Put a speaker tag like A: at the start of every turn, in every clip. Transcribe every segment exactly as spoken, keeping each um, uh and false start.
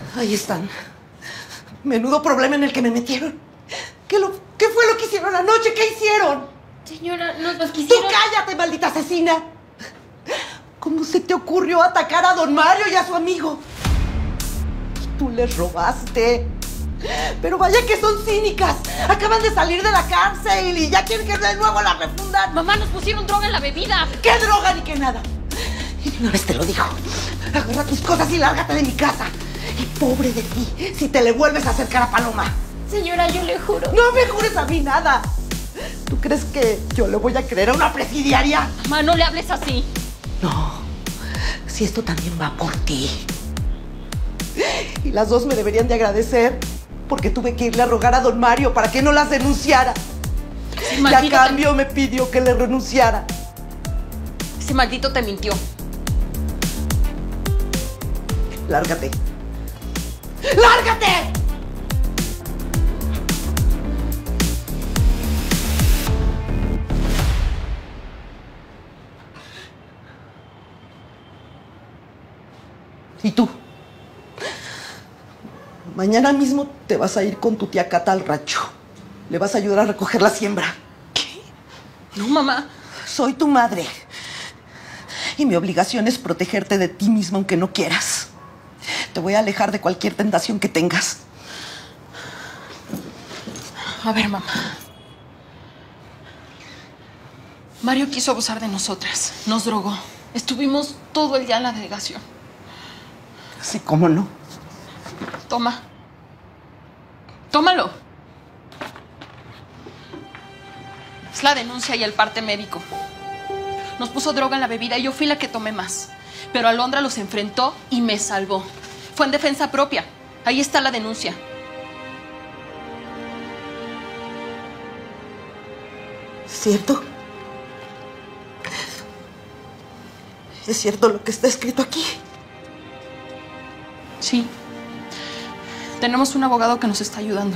A: Ahí están. Menudo problema en el que me metieron. ¿Qué, lo, ¿Qué fue lo que hicieron anoche? ¿Qué hicieron?
B: Señora, no nos quisieron...
A: ¡Tú cállate, maldita asesina! ¿Cómo se te ocurrió atacar a don Mario y a su amigo? Tú les robaste. Pero vaya que son cínicas. Acaban de salir de la cárcel y ya quieren que de nuevo la refundan.
B: Mamá, nos pusieron droga en la bebida.
A: ¿Qué droga ni qué nada? Y de una vez te lo digo. Agarra tus cosas y lárgate de mi casa. Y pobre de ti si te le vuelves a acercar a Paloma.
B: Señora, yo le juro.
A: No me jures a mí nada. ¿Tú crees que yo le voy a creer a una presidiaria?
B: Mamá, no le hables así.
A: No. Si esto también va por ti. Y las dos me deberían de agradecer porque tuve que irle a rogar a don Mario para que no las denunciara.
B: Sí,
A: y a cambio te... me pidió que le renunciara.
B: Ese maldito te mintió.
A: Lárgate. ¡Lárgate! ¿Y tú? Mañana mismo te vas a ir con tu tía Cata al rancho. Le vas a ayudar a recoger la siembra.
B: ¿Qué? No, mamá.
A: Soy tu madre. Y mi obligación es protegerte de ti misma aunque no quieras. Te voy a alejar de cualquier tentación que tengas.
B: A ver, mamá. Mario quiso abusar de nosotras. Nos drogó. Estuvimos todo el día en la delegación.
A: Sí, ¿cómo no?
B: Toma. Tómalo. Es la denuncia y el parte médico. Nos puso droga en la bebida y yo fui la que tomé más. Pero Alondra los enfrentó y me salvó. Fue en defensa propia. Ahí está la denuncia.
A: ¿Cierto? ¿Es cierto lo que está escrito aquí?
B: Sí. Tenemos un abogado que nos está ayudando.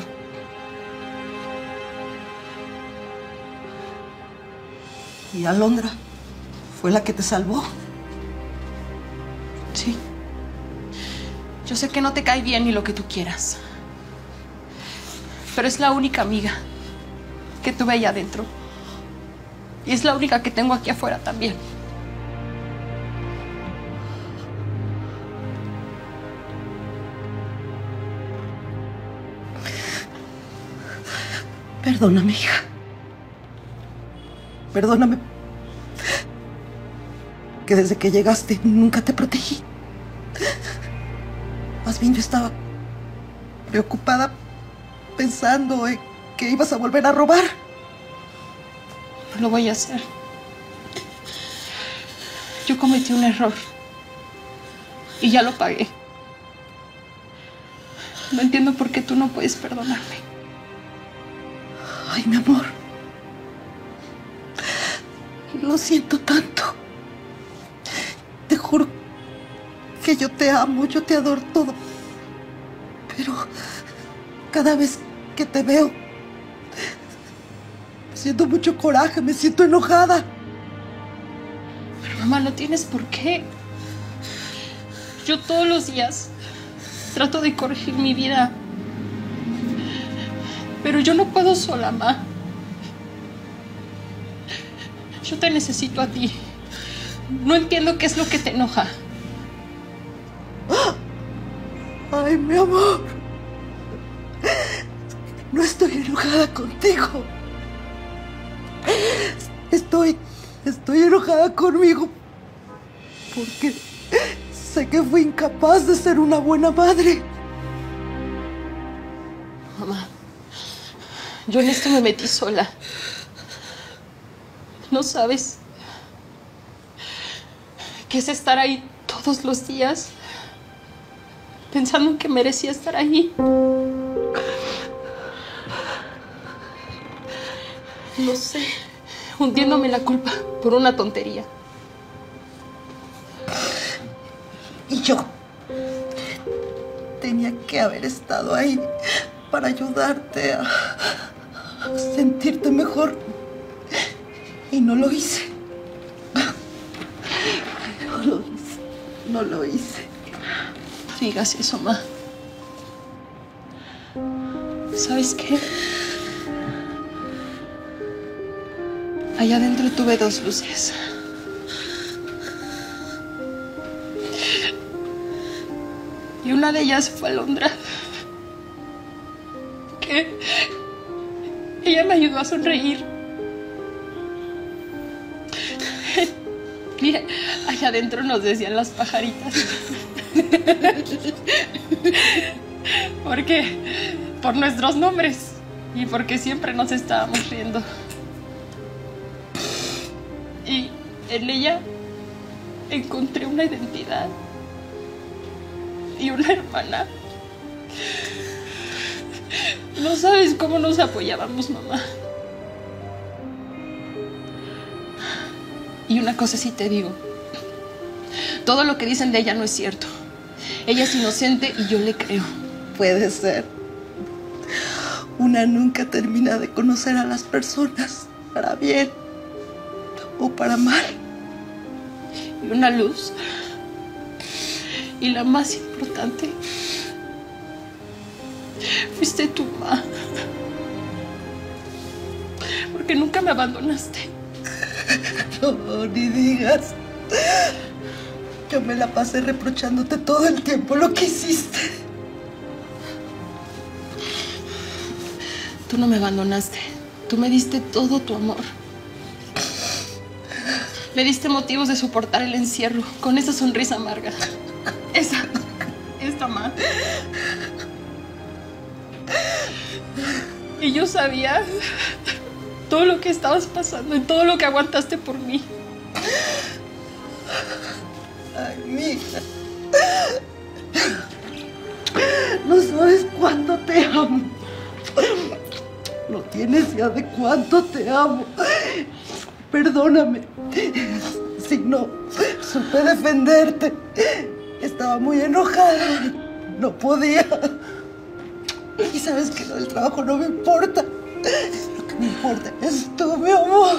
A: ¿Y Alondra fue la que te salvó?
B: Sí. Yo sé que no te cae bien ni lo que tú quieras. Pero es la única amiga que tuve allá adentro. Y es la única que tengo aquí afuera también.
A: Perdóname, hija. Perdóname. Que desde que llegaste nunca te protegí. Más bien yo estaba preocupada pensando en que ibas a volver a robar.
B: No lo voy a hacer. Yo cometí un error. Y ya lo pagué. No entiendo por qué tú no puedes perdonarme.
A: Ay, mi amor. Lo siento tanto. Te juro que yo te amo, yo te adoro todo. Pero cada vez que te veo, me siento mucho coraje, me siento enojada.
B: Pero mamá, no tienes por qué. Yo todos los días trato de corregir mi vida. Pero yo no puedo sola, ma. Yo te necesito a ti. No entiendo qué es lo que te enoja.
A: Ay, mi amor. No estoy enojada contigo. Estoy, estoy enojada conmigo. Porque sé que fui incapaz de ser una buena madre.
B: Mamá, yo en esto me metí sola. ¿No sabes qué es estar ahí todos los días pensando que merecía estar ahí? No sé, hundiéndome la culpa por una tontería.
A: Y yo tenía que haber estado ahí para ayudarte a, a sentirte mejor. Y no lo hice. No lo hice. No lo hice.
B: No digas eso, ma. ¿Sabes qué? Allá adentro tuve dos luces. Y una de ellas fue Alondra. Que ella me ayudó a sonreír. Y allá adentro nos decían las pajaritas. Porque por nuestros nombres y porque siempre nos estábamos riendo. Y en ella encontré una identidad y una hermana. No sabes cómo nos apoyábamos, mamá. Y una cosa sí te digo, todo lo que dicen de ella no es cierto. Ella es inocente y yo le creo.
A: Puede ser. Una nunca termina de conocer a las personas, para bien o para mal.
B: Y una luz, y la más importante, fuiste tú, ma. Porque nunca me abandonaste.
A: No, ni digas. Yo me la pasé reprochándote todo el tiempo lo que hiciste.
B: Tú no me abandonaste. Tú me diste todo tu amor. Me diste motivos de soportar el encierro con esa sonrisa amarga. Esa. Esta, ma. Y yo sabía todo lo que estabas pasando y todo lo que aguantaste por mí.
A: Ay, mija. No sabes cuánto te amo. No tienes idea de cuánto te amo. Perdóname. Si no supe defenderte. Estaba muy enojada. No podía. Y sabes que lo del trabajo no me importa. Lo que me importa es tú, mi amor.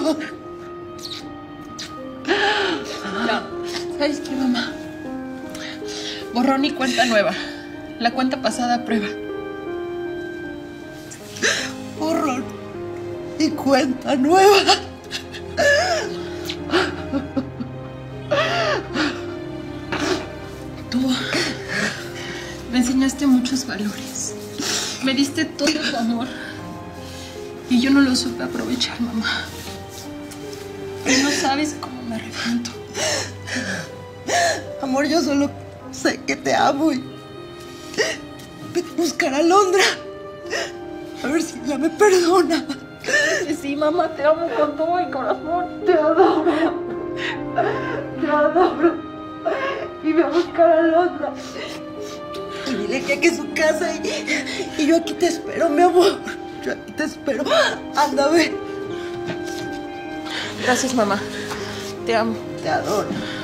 B: No. ¿Sabes qué, mamá? Borrón y cuenta nueva. La cuenta pasada a prueba.
A: Borrón y cuenta nueva.
B: Tú me enseñaste muchos valores. Me diste todo tu amor. Y yo no lo supe aprovechar, mamá. Y no sabes cómo me arrepiento.
A: Amor, yo solo sé que te amo y vete a buscar a Alondra. A ver si ella me perdona.
B: Sí, mamá, te amo con todo mi corazón.
A: Te adoro. Te adoro. Y ve a buscar a Alondra. Y dile que aquí es su casa y, y yo aquí te espero, mi amor. Yo aquí te espero. Anda, ve.
B: Gracias, mamá. Te amo.
A: Te adoro.